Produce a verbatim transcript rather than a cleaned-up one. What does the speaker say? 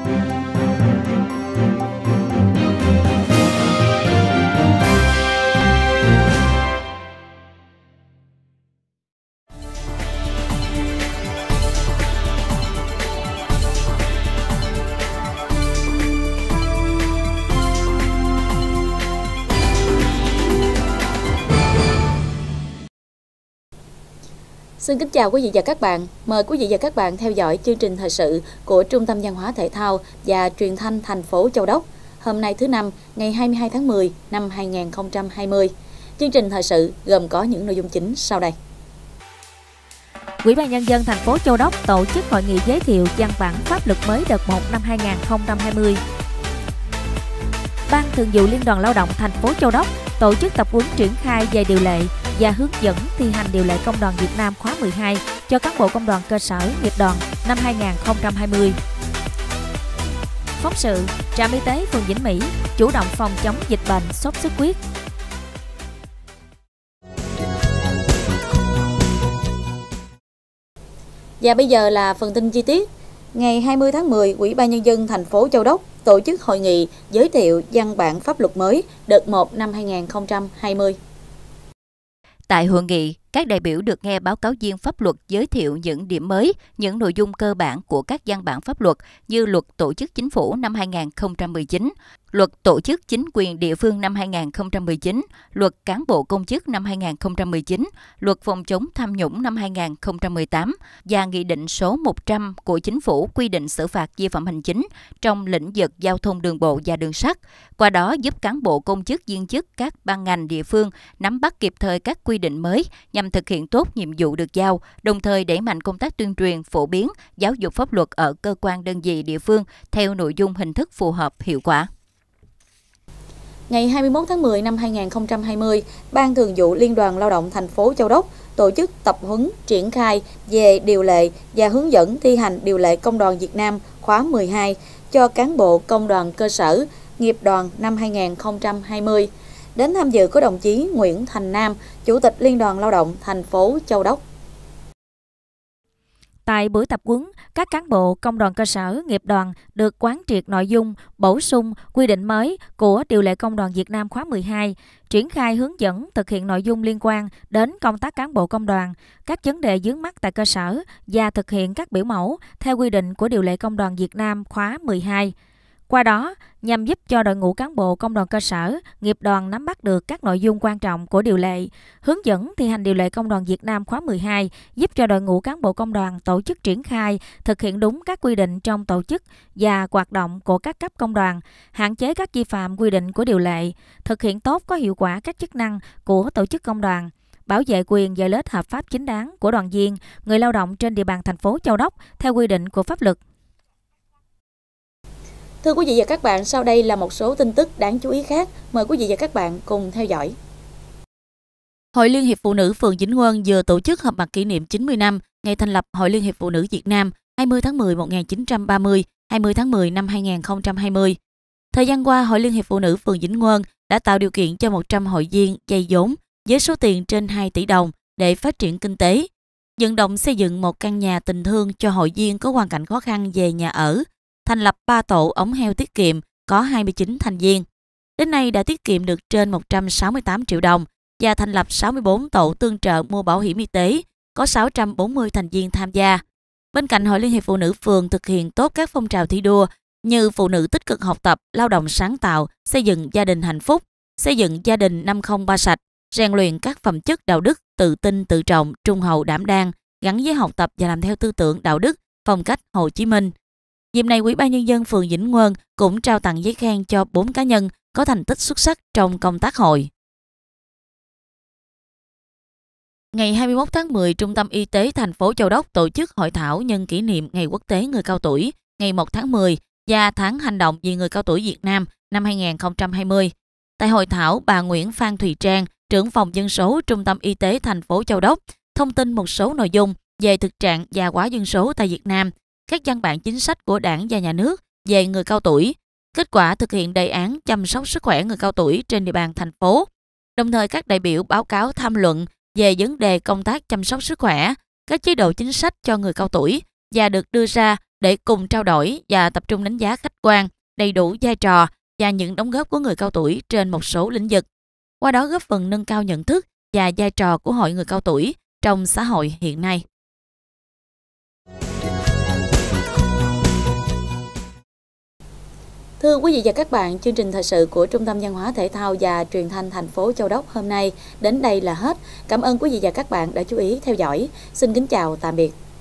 Xin kính chào quý vị và các bạn. Mời quý vị và các bạn theo dõi chương trình thời sự của Trung tâm Văn hóa Thể thao và Truyền thanh thành phố Châu Đốc. Hôm nay thứ năm, ngày hai mươi hai tháng mười năm hai nghìn không trăm hai mươi. Chương trình thời sự gồm có những nội dung chính sau đây. Ủy ban nhân dân thành phố Châu Đốc tổ chức hội nghị giới thiệu văn bản pháp luật mới đợt một năm hai nghìn không trăm hai mươi. Ban Thường vụ Liên đoàn Lao động thành phố Châu Đốc tổ chức tập huấn triển khai về điều lệ và hướng dẫn thi hành điều lệ Công đoàn Việt Nam khóa mười hai cho cán bộ công đoàn cơ sở, nghiệp đoàn năm hai nghìn không trăm hai mươi. Phóng sự, trạm y tế phường Vĩnh Mỹ chủ động phòng chống dịch bệnh sốt xuất huyết. Và bây giờ là phần tin chi tiết. Ngày hai mươi tháng mười, Ủy ban nhân dân thành phố Châu Đốc tổ chức hội nghị giới thiệu văn bản pháp luật mới đợt một năm hai nghìn không trăm hai mươi. Tại hội nghị, các đại biểu được nghe báo cáo viên pháp luật giới thiệu những điểm mới, những nội dung cơ bản của các văn bản pháp luật như Luật Tổ chức Chính phủ năm hai nghìn không trăm mười chín, Luật Tổ chức Chính quyền địa phương năm hai nghìn không trăm mười chín, Luật Cán bộ công chức năm hai nghìn không trăm mười chín, Luật Phòng chống tham nhũng năm hai nghìn không trăm mười tám và Nghị định số một trăm của Chính phủ quy định xử phạt vi phạm hành chính trong lĩnh vực giao thông đường bộ và đường sắt. Qua đó giúp cán bộ công chức viên chức các ban ngành địa phương nắm bắt kịp thời các quy định mới nhằm thực hiện tốt nhiệm vụ được giao, đồng thời đẩy mạnh công tác tuyên truyền, phổ biến, giáo dục pháp luật ở cơ quan đơn vị địa phương theo nội dung hình thức phù hợp, hiệu quả. Ngày hai mươi mốt tháng mười năm hai nghìn không trăm hai mươi, Ban Thường vụ Liên đoàn Lao động thành phố Châu Đốc tổ chức tập huấn triển khai về điều lệ và hướng dẫn thi hành điều lệ Công đoàn Việt Nam khóa mười hai cho cán bộ công đoàn cơ sở, nghiệp đoàn năm hai nghìn không trăm hai mươi. Đến tham dự có đồng chí Nguyễn Thành Nam, Chủ tịch Liên đoàn Lao động thành phố Châu Đốc. Tại buổi tập huấn, các cán bộ công đoàn cơ sở, nghiệp đoàn được quán triệt nội dung, bổ sung quy định mới của điều lệ Công đoàn Việt Nam khóa mười hai, triển khai hướng dẫn thực hiện nội dung liên quan đến công tác cán bộ công đoàn, các vấn đề vướng mắc tại cơ sở và thực hiện các biểu mẫu theo quy định của điều lệ Công đoàn Việt Nam khóa mười hai. Qua đó, nhằm giúp cho đội ngũ cán bộ công đoàn cơ sở, nghiệp đoàn nắm bắt được các nội dung quan trọng của điều lệ, hướng dẫn thi hành điều lệ Công đoàn Việt Nam khóa mười hai, giúp cho đội ngũ cán bộ công đoàn tổ chức triển khai, thực hiện đúng các quy định trong tổ chức và hoạt động của các cấp công đoàn, hạn chế các vi phạm quy định của điều lệ, thực hiện tốt có hiệu quả các chức năng của tổ chức công đoàn, bảo vệ quyền và lợi ích hợp pháp chính đáng của đoàn viên, người lao động trên địa bàn thành phố Châu Đốc theo quy định của pháp luật. Thưa quý vị và các bạn, sau đây là một số tin tức đáng chú ý khác. Mời quý vị và các bạn cùng theo dõi. Hội Liên hiệp Phụ nữ phường Vĩnh Ngươn vừa tổ chức họp mặt kỷ niệm chín mươi năm ngày thành lập Hội Liên hiệp Phụ nữ Việt Nam hai mươi tháng mười năm một nghìn chín trăm ba mươi, hai mươi tháng mười năm hai nghìn không trăm hai mươi. Thời gian qua, Hội Liên hiệp Phụ nữ phường Vĩnh Ngươn đã tạo điều kiện cho một trăm hội viên vay vốn với số tiền trên hai tỷ đồng để phát triển kinh tế, vận động xây dựng một căn nhà tình thương cho hội viên có hoàn cảnh khó khăn về nhà ở, thành lập ba tổ ống heo tiết kiệm có hai mươi chín thành viên. Đến nay đã tiết kiệm được trên một trăm sáu mươi tám triệu đồng và thành lập sáu mươi bốn tổ tương trợ mua bảo hiểm y tế, có sáu trăm bốn mươi thành viên tham gia. Bên cạnh Hội Liên hiệp Phụ nữ phường thực hiện tốt các phong trào thi đua như phụ nữ tích cực học tập, lao động sáng tạo, xây dựng gia đình hạnh phúc, xây dựng gia đình năm không ba sạch, rèn luyện các phẩm chất đạo đức, tự tin, tự trọng, trung hậu, đảm đang, gắn với học tập và làm theo tư tưởng đạo đức, phong cách Hồ Chí Minh. Dịp này, Ủy ban nhân dân phường Vĩnh Ngươn cũng trao tặng giấy khen cho bốn cá nhân có thành tích xuất sắc trong công tác hội. Ngày hai mươi mốt tháng mười, Trung tâm Y tế thành phố Châu Đốc tổ chức hội thảo nhân kỷ niệm Ngày Quốc tế Người cao tuổi ngày một tháng mười và Tháng hành động vì người cao tuổi Việt Nam năm hai nghìn không trăm hai mươi. Tại hội thảo, bà Nguyễn Phan Thùy Trang, trưởng phòng dân số Trung tâm Y tế thành phố Châu Đốc, thông tin một số nội dung về thực trạng già hóa dân số tại Việt Nam, các văn bản chính sách của Đảng và Nhà nước về người cao tuổi, kết quả thực hiện đề án chăm sóc sức khỏe người cao tuổi trên địa bàn thành phố. Đồng thời, các đại biểu báo cáo tham luận về vấn đề công tác chăm sóc sức khỏe, các chế độ chính sách cho người cao tuổi và được đưa ra để cùng trao đổi và tập trung đánh giá khách quan, đầy đủ vai trò và những đóng góp của người cao tuổi trên một số lĩnh vực. Qua đó góp phần nâng cao nhận thức và vai trò của hội người cao tuổi trong xã hội hiện nay. Thưa quý vị và các bạn, chương trình thời sự của Trung tâm Văn hóa Thể thao và Truyền thanh thành phố Châu Đốc hôm nay đến đây là hết. Cảm ơn quý vị và các bạn đã chú ý theo dõi. Xin kính chào tạm biệt.